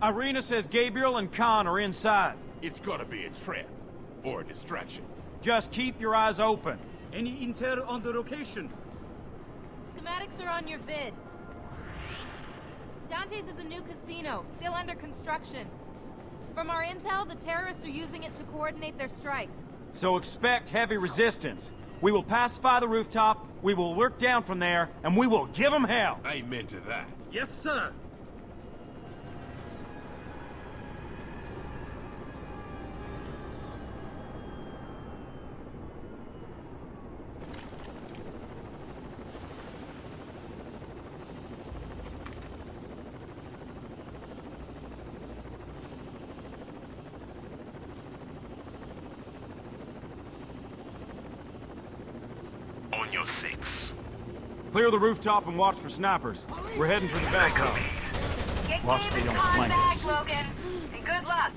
Irina says Gabriel and Khan are inside. It's gotta be a trap. Or a distraction. Just keep your eyes open. Any intel on the location? Schematics are on your vid. Dante's is a new casino, still under construction. From our intel, the terrorists are using it to coordinate their strikes. So expect heavy resistance. We will pacify the rooftop, we will work down from there, and we will give them hell. Amen to that. Yes, sir. On your six. Clear the rooftop and watch for snipers. We're heading for the bell tower. Watch they don't flank us. Logan. And good luck.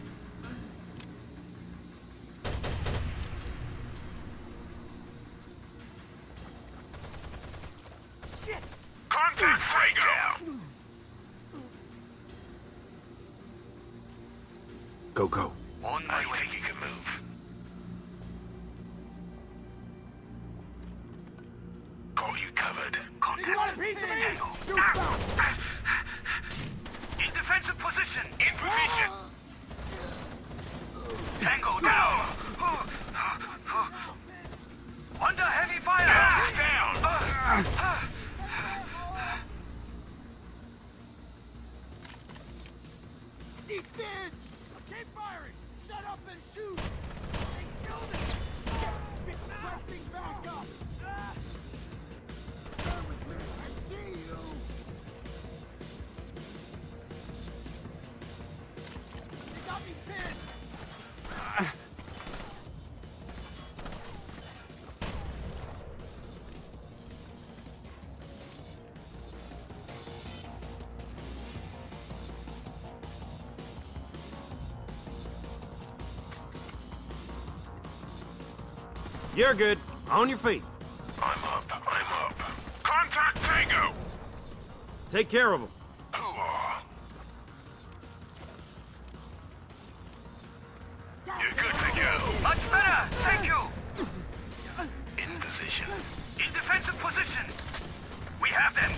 Contact Fuego! Go. On my way. You can move. Got you covered. Contact. You want a piece of me? Shoot In defensive position. In position. Tango down. Under heavy fire. Down. Eat this! Keep firing! Shut up and shoot! They killed it! Pressing back up! Bear with me, I see you! You got me pinned! You're good. On your feet. I'm up. Contact Tango! Take care of them. You're good to go. Much better, thank you! In position. In defensive position. We have them.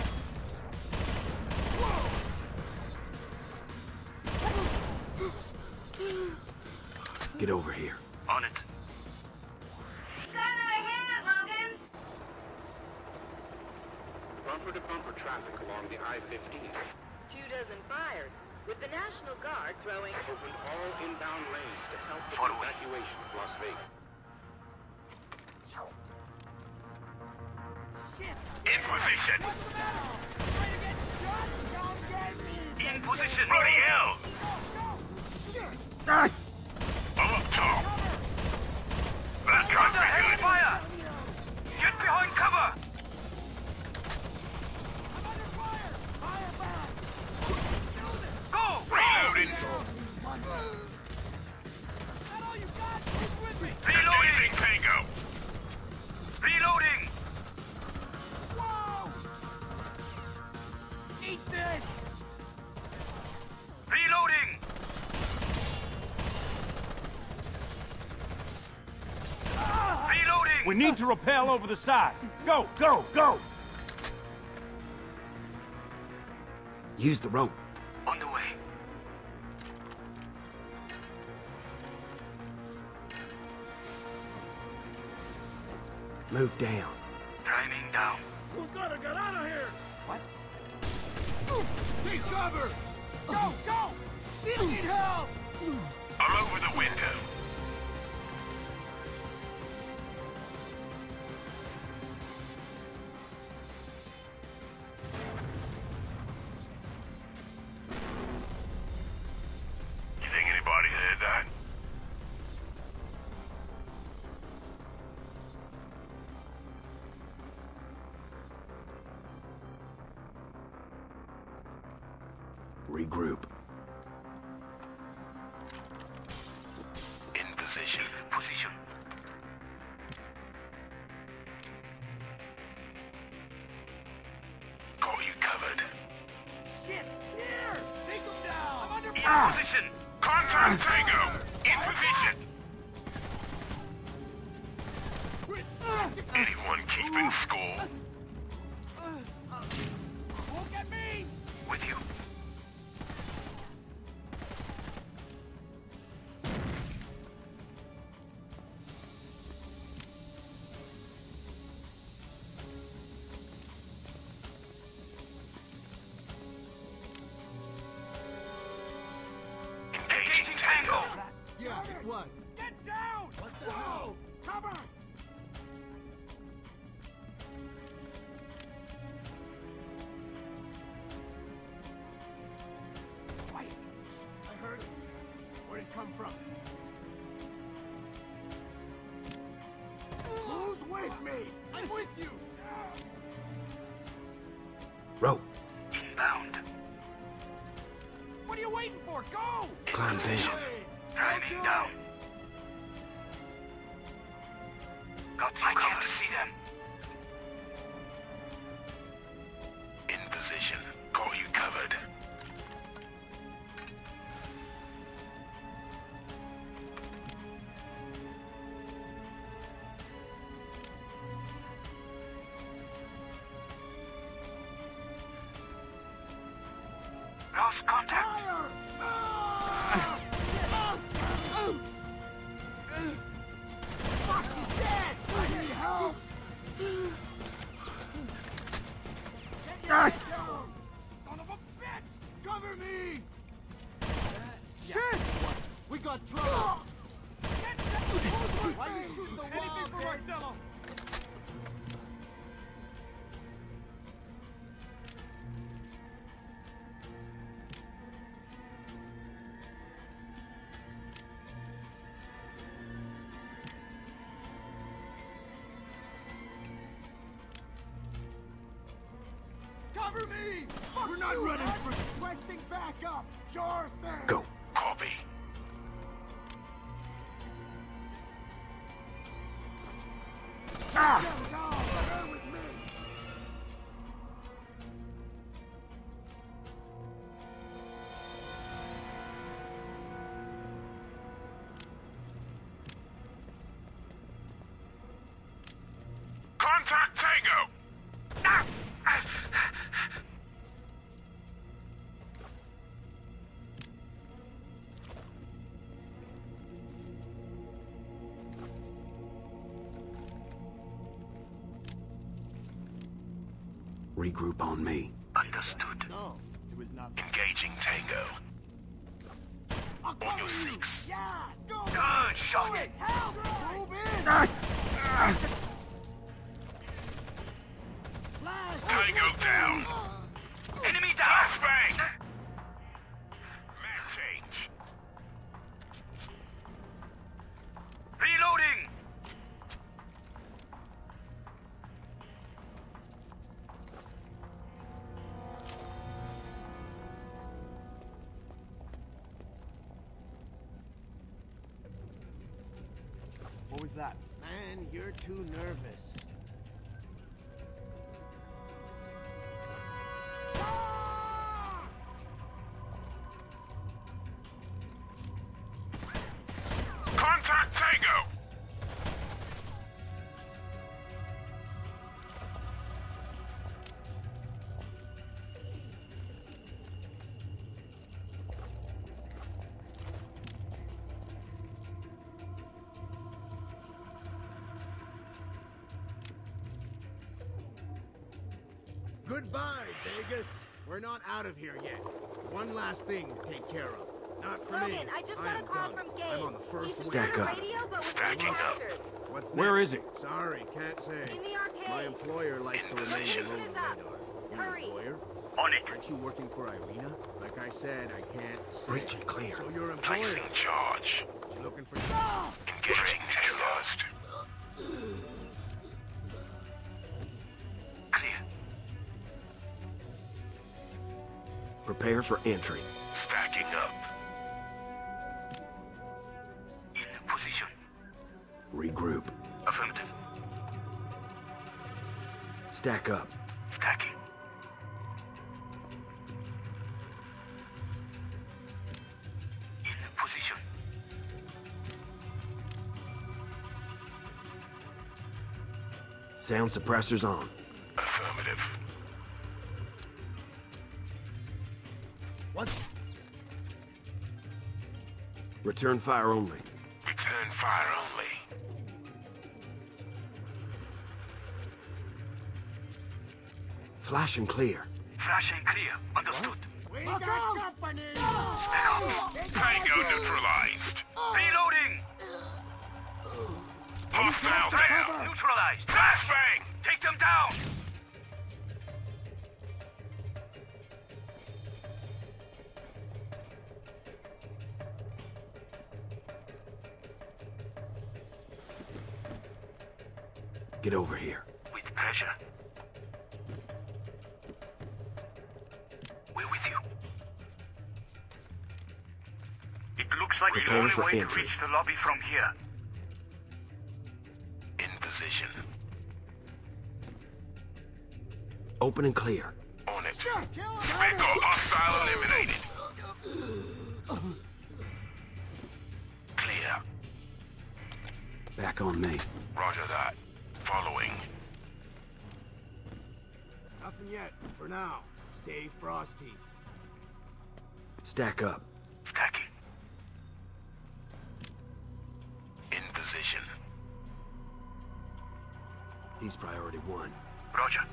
Get over here. On it. Bumper-to-bumper traffic along the I-15. 24 fires, with the National Guard throwing... Opened all inbound lanes to help with Follow the me. evacuation of Las Vegas. In position. In position. Bloody hell! Up top. That can't be good. Fire! Get behind cover! Go! Reloading! Reloading, Tango! Reloading! Eat this! Reloading! Reloading! We need to rappel over the side. Go! Use the rope. On the way. Move down. Driving down. Who's gotta get out of here? What? Take cover! Go! Still need help! I'm over the window. You think anybody's heard that? Regroup. In position. Position. Got you covered. Shit! Here! Take him down! I'm under position! Contact Tango! In position! Anyone keeping score? Look at me! With you. Engaging Tango! Yeah, it was. Get down! What the hell? Cover! Wait! I heard him. Where'd it come from? Who's with me? I'm with you! Rope. Inbound. What are you waiting for? Go! Climb down. Driving down. Got you. I can't see them. In position. Got you covered. Lost contact. Fuck, he's dead! I need help! Get your head down! Son of a bitch! Cover me! Shit! We got trouble! Get down! Why you shooting the wall? Anything for Marcelo! Cover me! We're not running for... Requesting backup! Sure thing! Go. Copy. Get them down! Bear with me! Contact Tango! Ah! Regroup on me. Understood. No, it was not... Engaging Tango. I'll cover your you! six. Yeah! Go! Good shot. Do it! Help! Move in! Flash! Tango down. Enemy down. Flashbang. Man change. Reloading. What was that? Man, you're too nervous. Contact Tango. Goodbye, Vegas. We're not out of here yet. One last thing to take care of. Not for me. Logan, I just I got am a call done. from Gabe. I'm on the first He's wave. Stack on up. the radio, but with Stacking no up. answers. What's Where next? is he? Sorry, can't say. In the arcade. My employer likes to remain Position. below the Is up. radar. Your Hurry. employer? On it. Aren't you working for Irina? Like I said, I can't say. Breach and clear. So your employer? Placing charge. You looking for... Engaging terrorized. Clear. Prepare for entry. Stacking up. In position. Regroup. Affirmative. Stack up. Stacking. Sound suppressors on. Affirmative. What? Return fire only. Return fire only. Flash and clear. Flash and clear. Understood. We got company! Tango neutralized. Reloading. Hostile there. Neutralized. Flashbang. Take them down. Get over here. With pleasure. We're with you. It looks like Prepare the only for way entry. to reach the lobby from here. In position. Open and clear. On it. Sure, kill him! Echo hostile eliminated. Clear. Back on me. Roger that. Following. Nothing yet, for now. Stay frosty. Stack up. Stacking. In position. He's priority 1. Roger.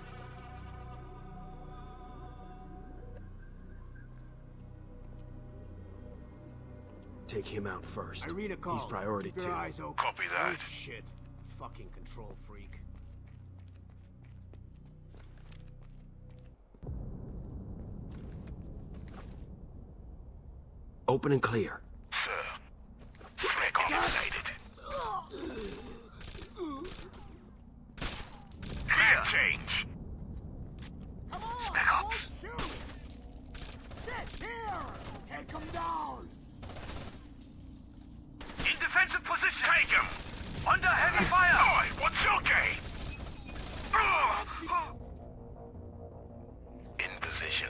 Take him out first. Irina called. He's priority Keep your 2. eyes open. Copy that. Oh, shit. Fucking control freak. Open and clear. Sir. Spec eliminated. Clear change. Come on! Spec Don't ops. shoot! Sit here! Take him down! In defensive position. Take him. Under heavy fire. Oi, what's okay? In position.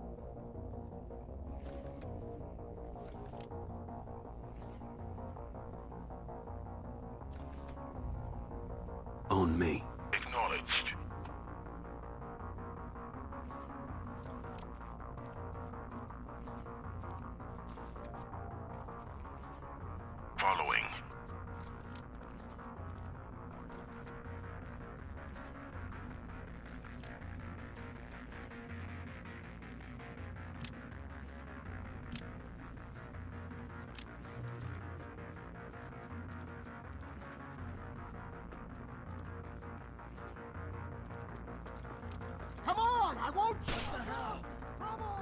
On me. Acknowledged. Following. Come on! I won't shut the hell! Trouble!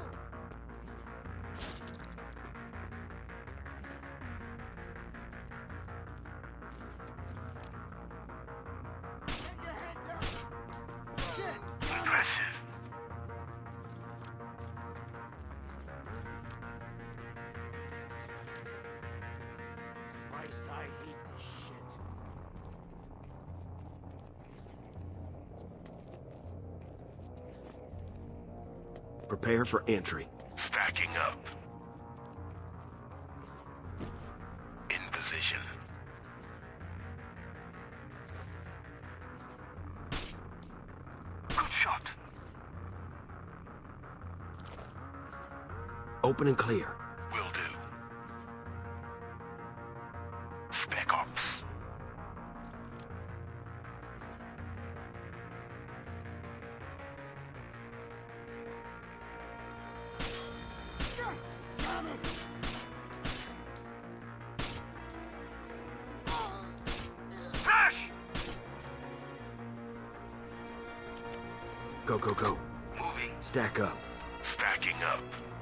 Get your head down! Shit! Aggressive. Christ, I hate this shit. Prepare for entry. Stacking up. In position. Good shot. Open and clear. Will do. Spec ops. Damn it! Flash! Go, go, go. Moving. Stack up. Stacking up.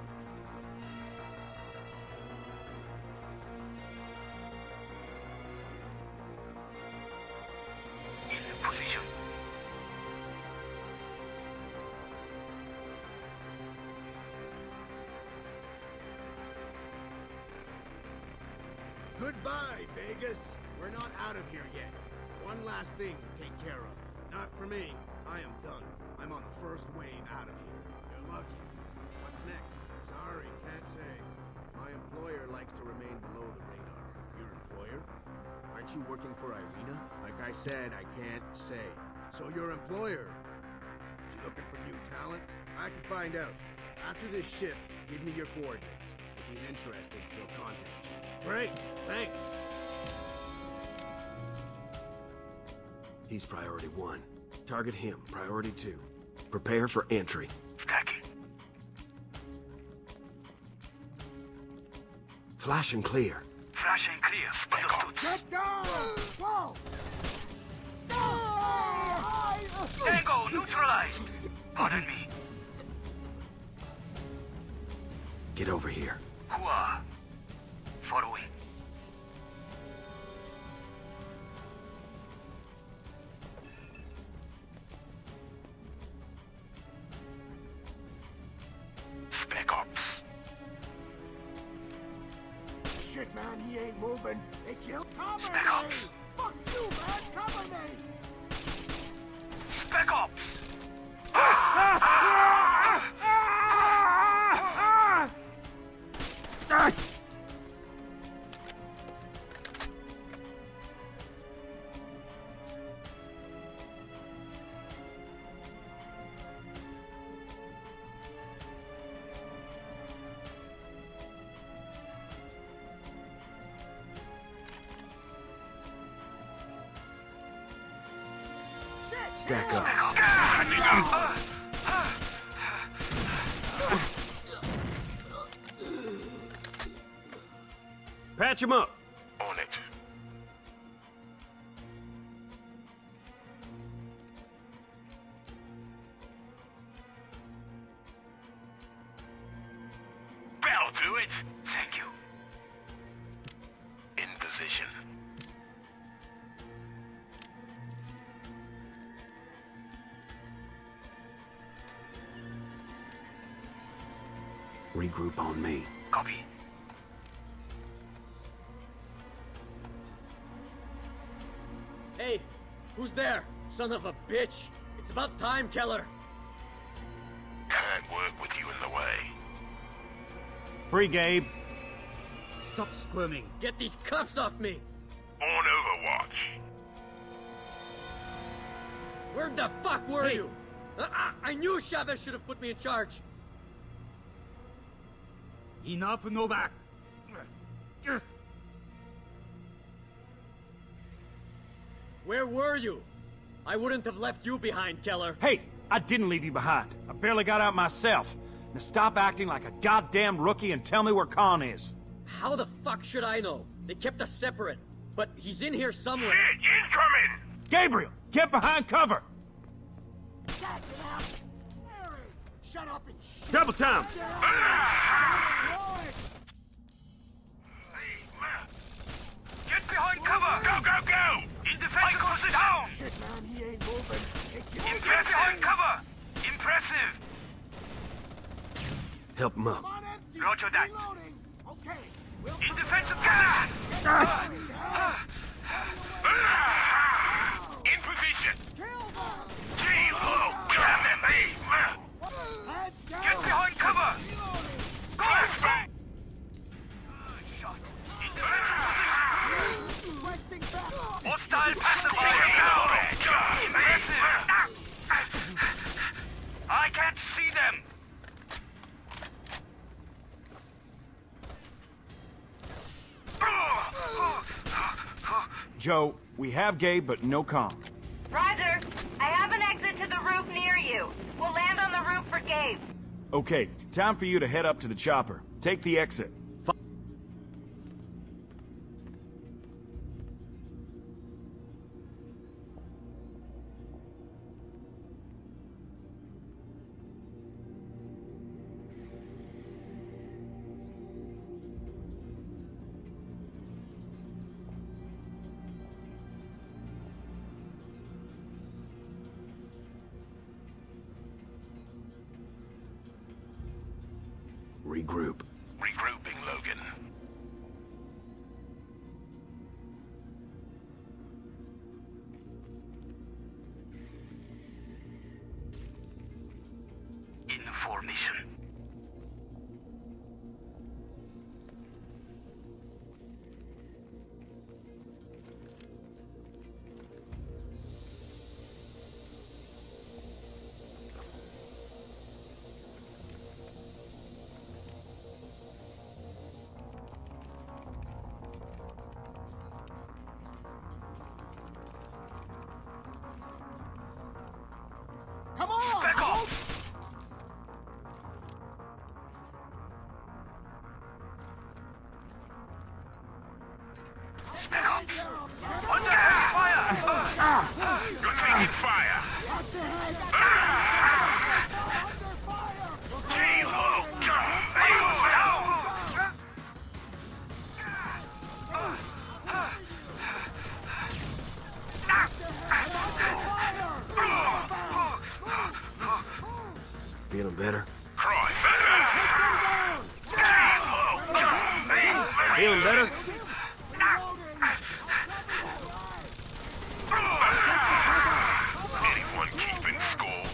In position. Goodbye, Vegas. We're not out of here yet. One last thing to take care of. Not for me. I am done. I'm on the first wave out of here. You're lucky. What's next? Sorry, can't say. My employer likes to remain below the radar. Your employer? Aren't you working for Irina? Like I said, I can't say. So your employer, is he looking for new talent? I can find out. After this shift, give me your coordinates. If he's interested, he'll contact you. Great, thanks. He's priority 1. Target him, priority 2. Prepare for entry. Stacking. Flash and clear. Flash and clear. Understood. Tango neutralized. Pardon me. Get over here. Hua. Following. Spec Ops. Shit, man, he ain't moving. They killed Spec Ops. Fuck you, man! Cover me! Spec Ops. Stack up. Patch him up. On it. That'll do it. Thank you. In position. Regroup on me. Copy. Hey, who's there? Son of a bitch. It's about time, Keller. Can't work with you in the way. Free Gabe. Stop squirming. Get these cuffs off me. On Overwatch. Where the fuck were Hey. you? I knew Chavez should have put me in charge. Enough, Novak. Where were you? I wouldn't have left you behind, Keller. Hey, I didn't leave you behind. I barely got out myself. Now stop acting like a goddamn rookie and tell me where Khan is. How the fuck should I know? They kept us separate. But he's in here somewhere. Shit, incoming! Gabriel, get behind cover. Shut up and shit! Double time. Get behind cover! Go, go, go! In defensive position! Down! Shit, man, he ain't moving. Get behind cover! Impressive! Help him up. Roger that. Okay, In defensive position! In position! Kilo! Grab them, hey! Get behind cover! Go! Shot. In defensive position! Hostile pacifier now! Impressive! I can't see them! Joe, we have Gabe, but no Khan. Roger. I have an exit to the roof near you. We'll land on the roof for Gabe. Okay, time for you to head up to the chopper. Take the exit. Regroup. Regrouping, Logan. In formation. Feeling better? Cry better! Feeling better? Anyone keeping score?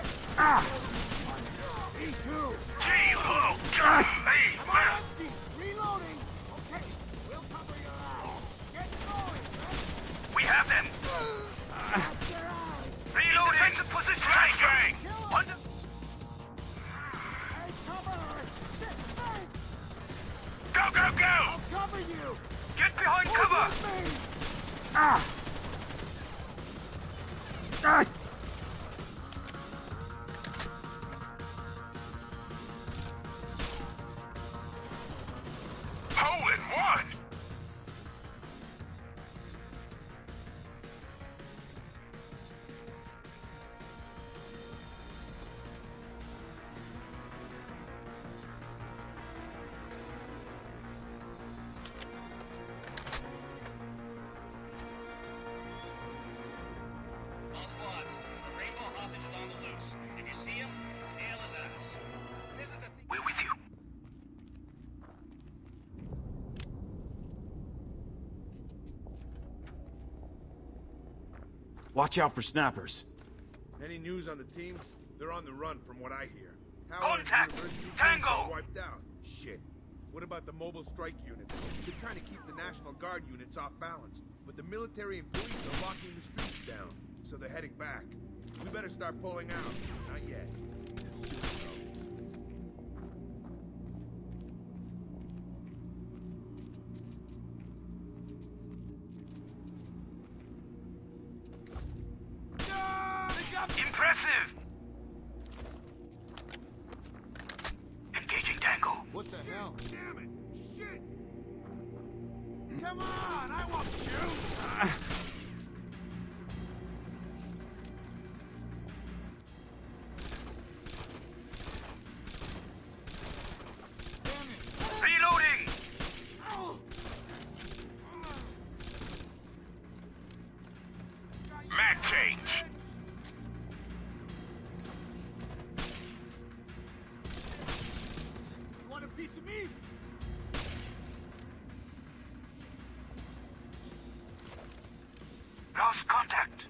Reloading! Okay, we'll cover your ass. Get going! We have them! Reloading! Defensive position! Gang! Under... Hey, cover her! Shit, hey! Go, go, go! I'll cover you! Get behind cover! Hole in one! All squads, the Rainbow hostage is on the loose. If you see him, nail his ass. This is the thing. We're with you. Watch out for snappers. Any news on the teams? They're on the run from what I hear. Contact! University Tango! teams are wiped out. Shit. What about the mobile strike units? They're trying to keep the National Guard units off balance, but the military and police are locking the streets down, so they're heading back. We better start pulling out. Not yet. Soon, though. Impressive! Engaging Tango. What the hell? Damn it! Shit! Come on! I won't shoot! Reloading! Mag change! You want a piece of me? Lost contact!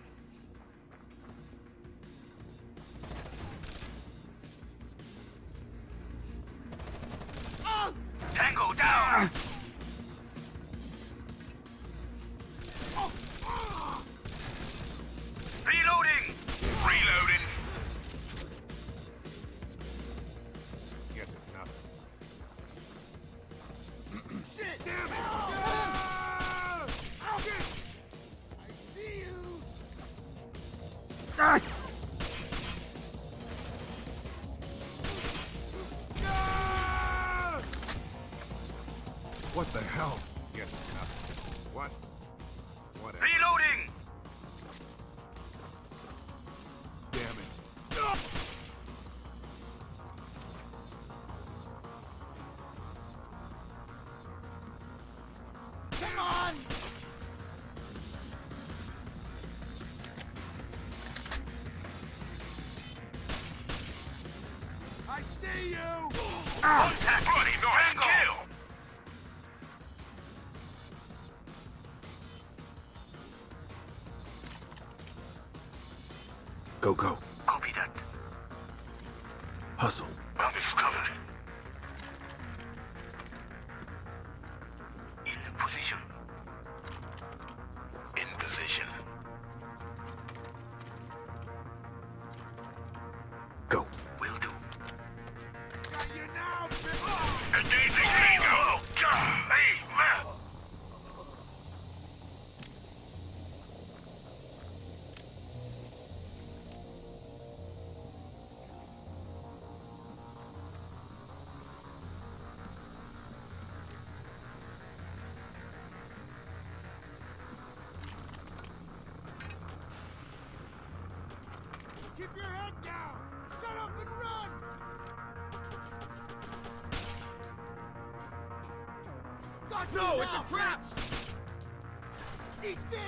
Tango down! Reloading! Reloading! Guess it's nothing. Shit! Damn it! Ah! Shit! I see you! Ah! What the hell? Guess it's nothing. What? What? Reloading! Damn it! Come on! I see you! Contact! Bloody nice kill! Go, go. Copy that. Hustle. Bomb is covered. In position. In position. Go. Will do. Got you now, bitch! Engaging Tango! Hey, man! Keep your head down! Shut up and run! Got no, it's a trap! Eat this!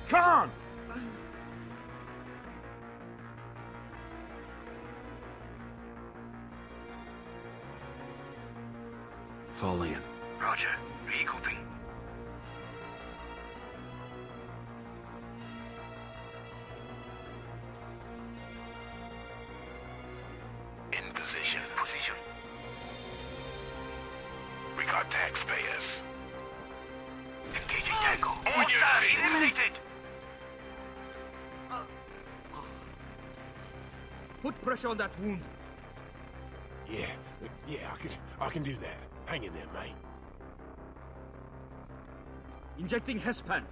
Khan! Fall in. Roger. Regrouping. In position. Position. We got taxpayers. Engaging Tango. On your feet. Eliminated. Put pressure on that wound. Yeah, I can do that. Hang in there, mate. Injecting Hespan.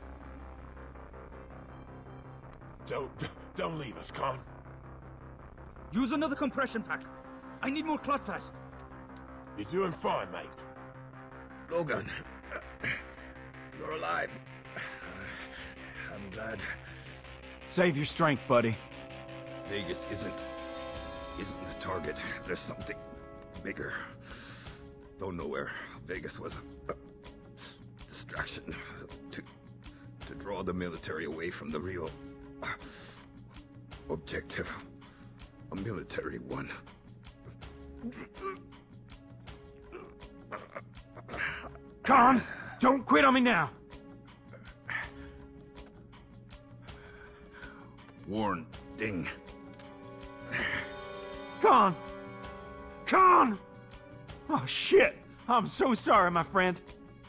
Don't leave us, Khan. Use another compression pack. I need more clot fast. You're doing fine, mate. Logan, you're alive. I'm glad. Save your strength, buddy. Vegas isn't the target. There's something bigger. Don't know where Vegas was a distraction to draw the military away from the real objective. A military one. Khan, don't quit on me now. Warren Ding. Khan! Khan! Oh, shit. I'm so sorry, my friend.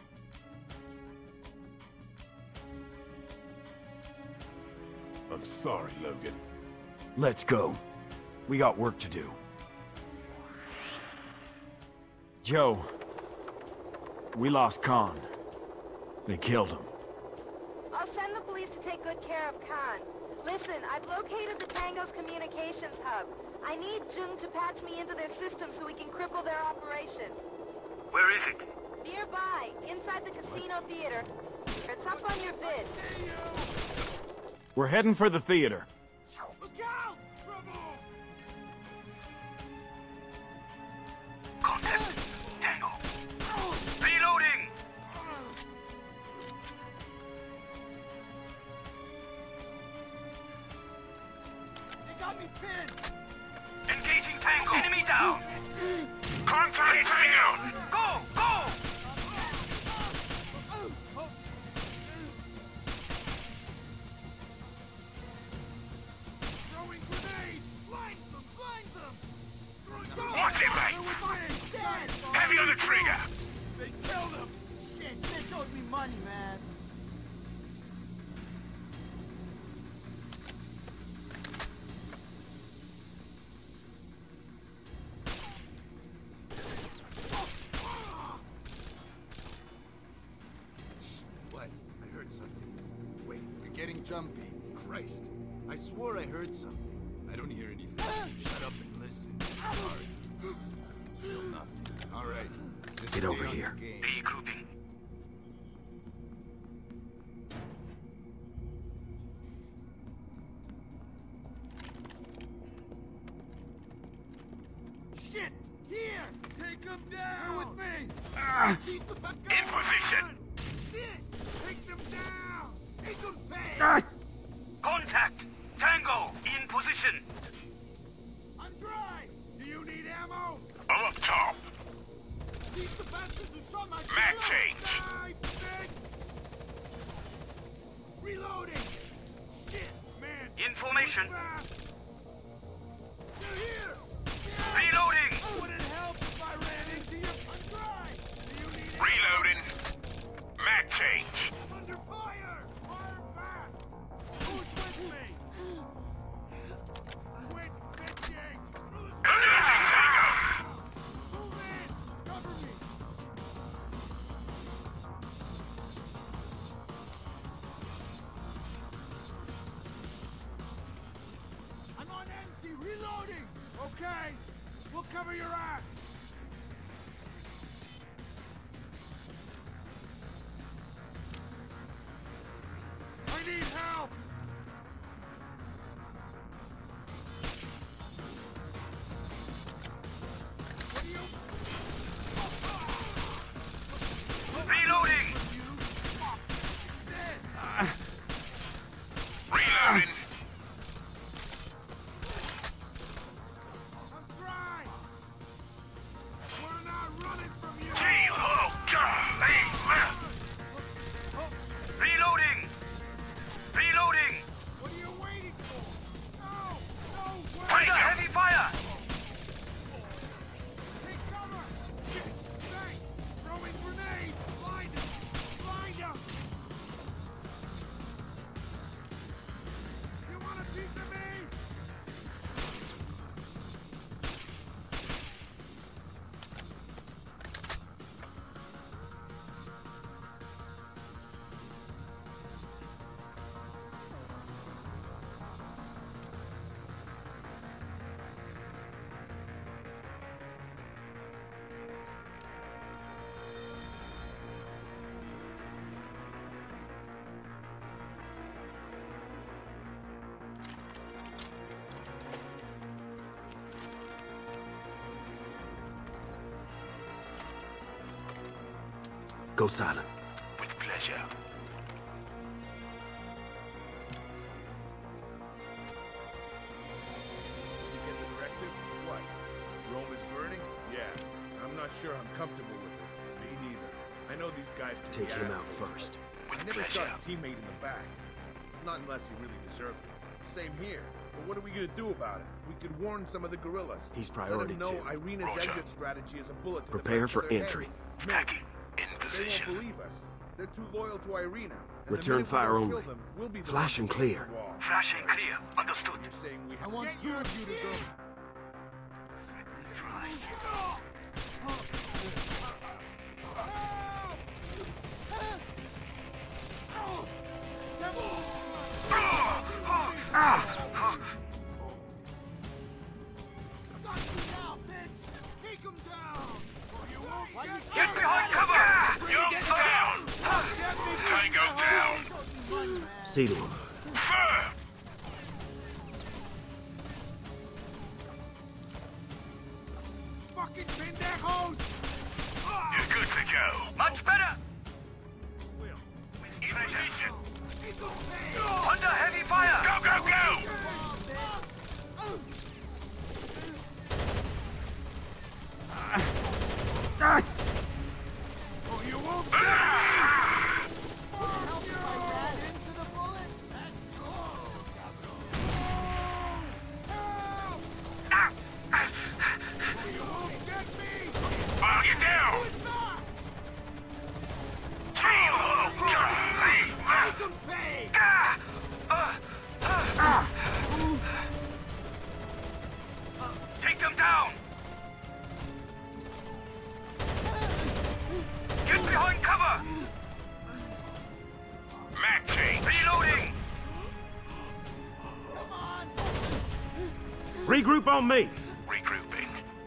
I'm sorry, Logan. Let's go. We got work to do. Joe, we lost Khan. They killed him. I'll send the police to take good care of Khan. Listen, I've located the Tango's communications hub. I need Jung to patch me into their system so we can cripple their operation. Where is it? Nearby, inside the casino theater. It's up on your vid. We're heading for the theater. Look out! Trouble! Contact. Tango. Reloading! They got me pinned! Engaging Tango. Enemy down. Contact Tango. Go! Go! Throwing grenades! Blind them! Blind them! Watch it, mate. Heavy on the trigger. They killed him! Shit, they owed me money, man. What? I heard something. Wait, you're getting jumpy. Christ. I swore I heard something. I don't hear anything. Shut up and listen. Sorry. Still nothing. All right. Just Get stay over on here. the game. Regrouping. Shit! Here! Take him down! You're with me! Keep the fuck In position. Shit! Take them down! Take them back! Contact. Tango. In position. I'm dry! Do you need ammo? I'm up top. Keep the bastards who shot my Mag killer! change. Die, bitch! Reloading! Shit, man! In formation. Fast. They're here! Reloading. Would it help if I ran into you? I'm dry! Do you need Reloading. Mag change. I'm under fire! Fire back! Who's with me? Quit bitching! Contact Tango. Move in! Cover me! I'm on empty! Reloading! Okay! We'll cover your ass! I need help! What do you... Reloading. Go silent. With pleasure. You get the directive? What? Rome is burning? Yeah. I'm not sure I'm comfortable with it. Me neither. I know these guys can Take be him out assholes. first. I never shot a teammate in the back. Not unless he really deserved it. Same here. But what are we gonna do about it? We could warn some of the guerrillas. He's priority Let them know two. Irina's Roger. exit strategy is a bullet to Prepare the back for of their entry. heads. Packing. In They position. won't believe us. They're too loyal to Irina. And the Return minute we fire don't only. kill them, we'll be the Flash ones and taking clear. the wall. Flash and clear. Understood. You're saying we I want Get two your of you to go. Get behind cover! You're down! Tango down! See to him. Fire! fucking pendejos! You're good to go. Much better! In position! Under heavy fire! Go, go, go! Oh, you won't While you're down! Take them down! Get behind cover! Mag chain! Reloading! Regroup on me! Regrouping.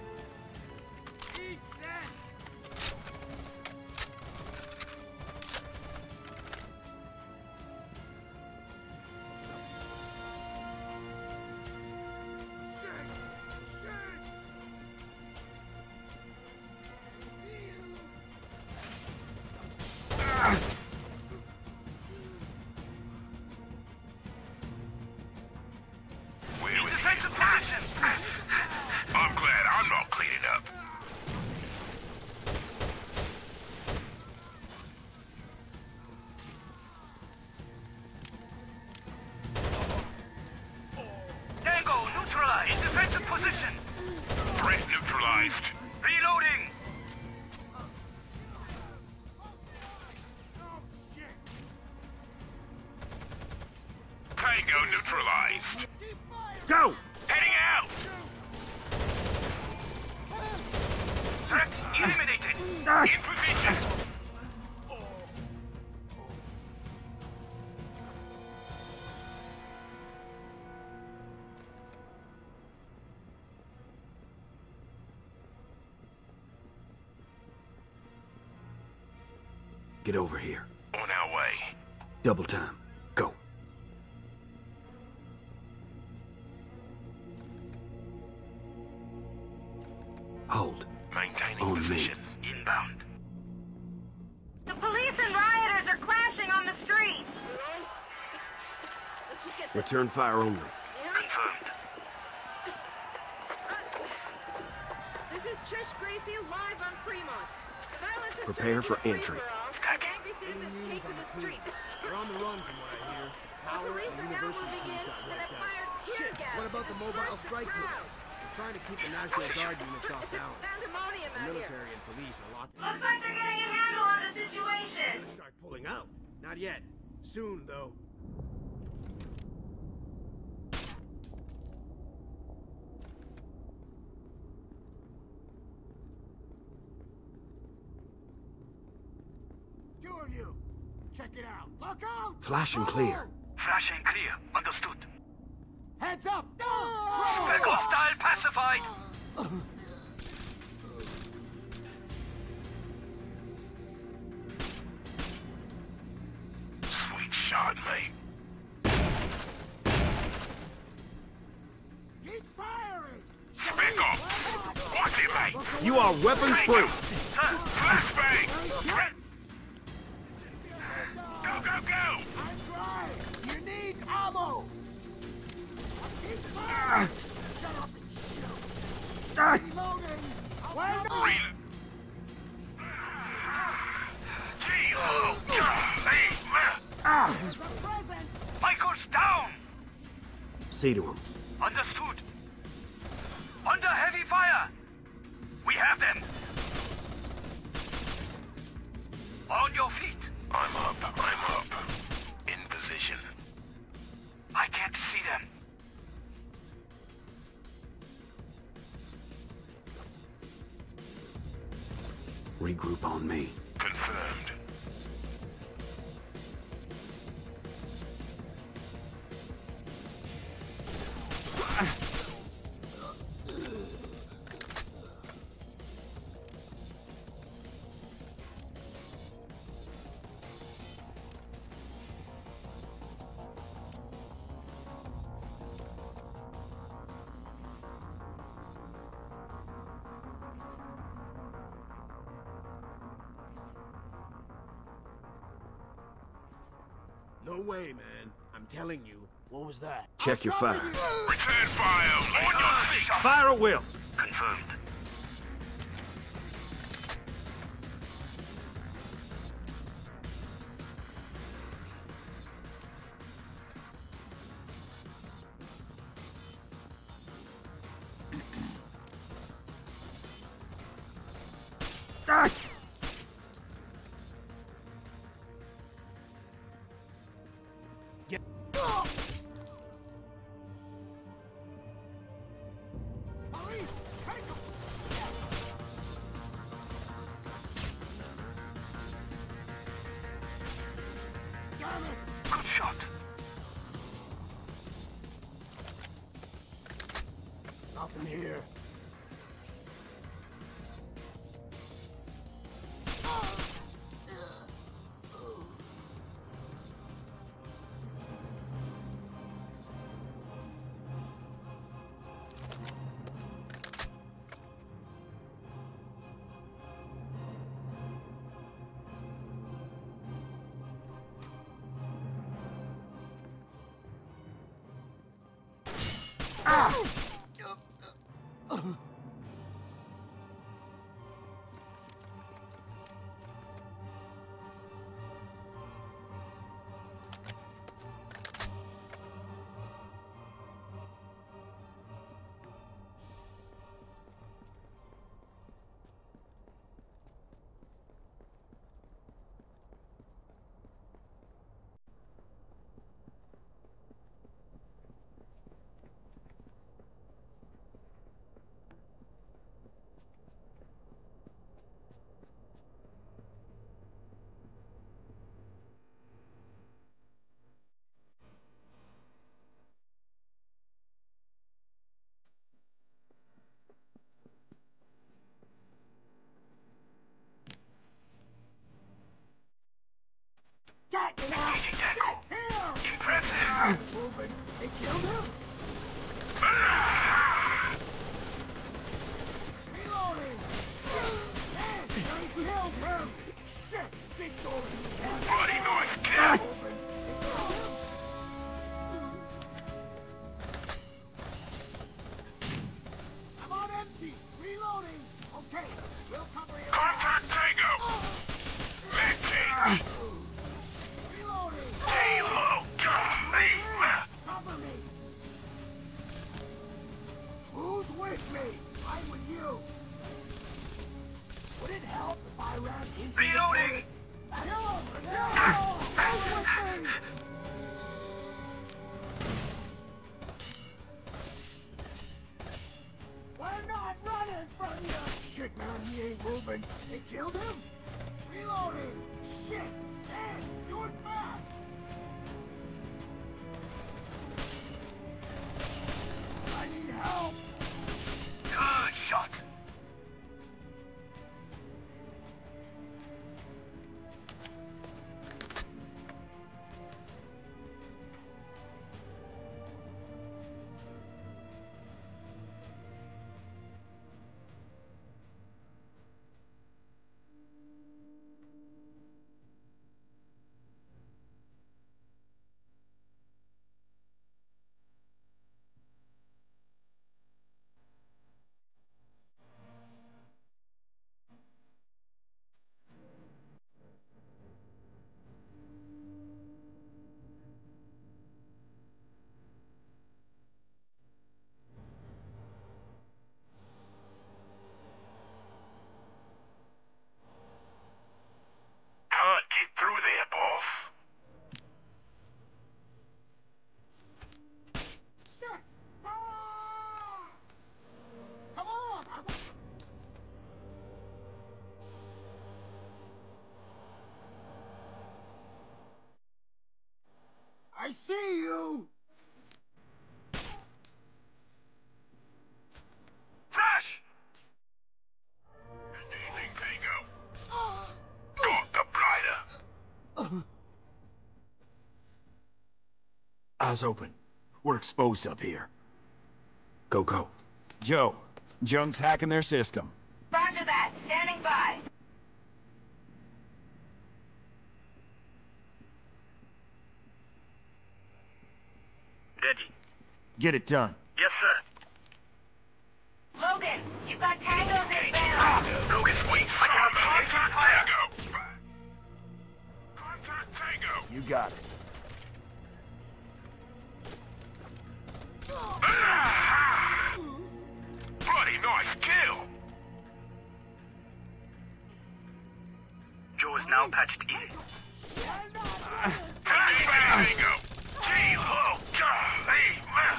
We're in defensive position! I'm glad I'm not cleaning up. Tango neutralized! In defensive position! Threat neutralized! Reloading! Tango neutralized! Go! Heading out! Threat eliminated! In position! Get over here. On our way. Double time. Go. Hold. Maintaining On me. position. Inbound. The police and rioters are clashing on the street. Return fire only. Confirmed. This is Trish Gracie live on Fremont. The violence has Prepare turned for into a entry. free-for-all. Stacking. Angry Any citizens news take on to the the streets. teams? They're on the run from what I hear. Tower Police and are now university moving teams in got that wiped have out. fired tear Shit, gas what about the and mobile flushed strike the crowd. units? They're trying to keep the National Guard units off balance. Pandemonium The out here. military and police are locked in. Looks like they're getting a handle on the situation. They're gonna start pulling out. Not yet. Soon, though. Two of you. Check it out. Look out! Flash and clear. Flash and clear. Understood. Heads up! Spec hostile pacified. Sweet shot, mate. Keep firing! Spec off. Watch it, mate. You are weapons free. Flashbang. Bravo! Shut up and shoot! Reloading! Why not? Michael's down! See to him. Understood. Under heavy fire! We have them! On your feet! I'm up. In position. I can't see them. Regroup on me. Confirmed. No way, man. I'm telling you. What was that? Check your fire. Return fire! On your feet! Fire at will! Confirmed. Good shot. Nothing here. Impressive! They killed him? Reloading! Man, they killed him! Shit! Victor! Bloody noise kill! I'm on empty! Reloading! Okay, we'll cover you. Contact Tango! Maintain! Reloading! Halo! Cover me! Who's with me? I'm with you. Would it help if I ran into Reloading! Kill him! Who's with me? We're not running from you! Shit, man, he ain't moving. They killed him? Reloading! Shit! Man, do it fast! I need help! Good shot! Eyes open. We're exposed up here. Go, go. Joe, Jung's hacking their system. Roger that. Standing by. Ready. Get it done. Yes, sir. Logan, you've got tangos inbound. Logan's waiting for contact Tango. Contact Tango. You got it. Bloody nice kill. Joe is now patched in. Tango. Jeez, oh, God, hey, man.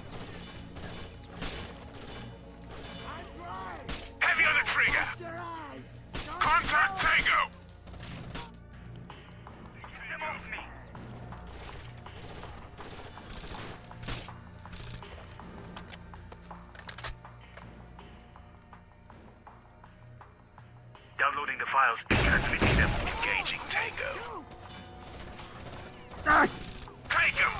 Heavy on the trigger. Contact Tango. Get them off me. Downloading the files and transmitting them. Engaging Tango. Take him!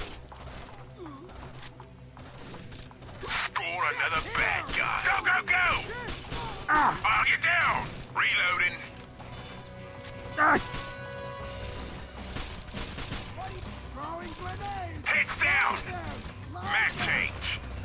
Score another bad guy. Go, go, go! I'll get down! Reloading. Heads down! Mag change.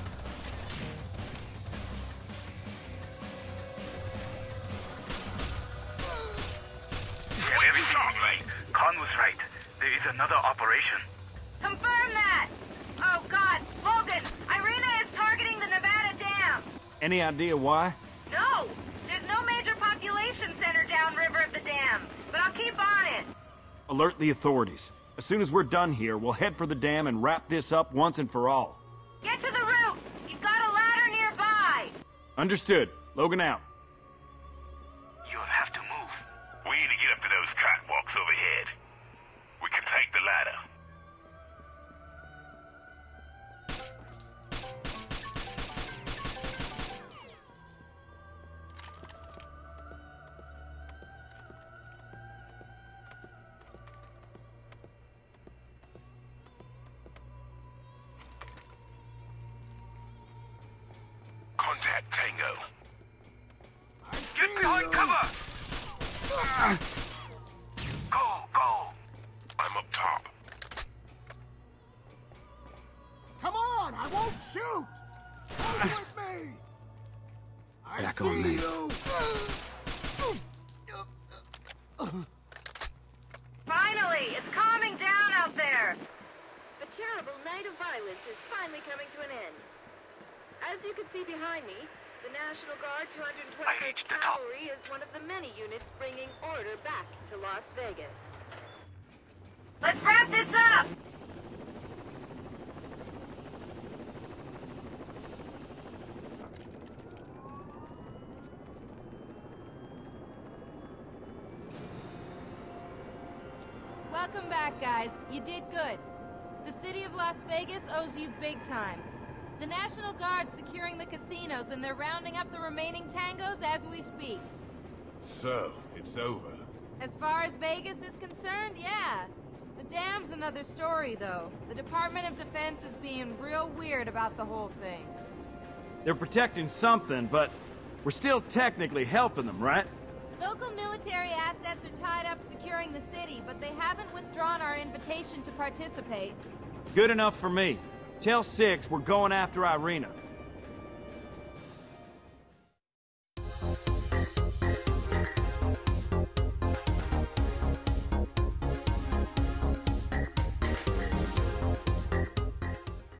Very shortly. Khan was right. There is another operation. Confirm that! Oh, God. Logan, Irina is targeting the Nevada Dam. Any idea why? No! There's no major population center downriver of the dam, but I'll keep on it. Alert the authorities. As soon as we're done here, we'll head for the dam and wrap this up once and for all. Get to the roof! You've got a ladder nearby! Understood. Logan out. You'll have to move. We need to get up to those catwalks overhead. We can take the ladder. Contact Tango. Get behind cover! Go, go! I'm up top. Come on, I won't shoot! Come with me! I Back see on me. you! Finally! It's calming down out there! A terrible night of violence is finally coming to an end. As you can see behind me, the National Guard 221st Cavalry is one of the many units bringing order back to Las Vegas. Let's wrap this up! Welcome back, guys. You did good. The city of Las Vegas owes you big time. The National Guard's securing the casinos, and they're rounding up the remaining tangos as we speak. So, it's over. As far as Vegas is concerned, yeah. The dam's another story, though. The Department of Defense is being real weird about the whole thing. They're protecting something, but we're still technically helping them, right? Local military assets are tied up securing the city, but they haven't withdrawn our invitation to participate. Good enough for me. Tell Six we're going after Irina.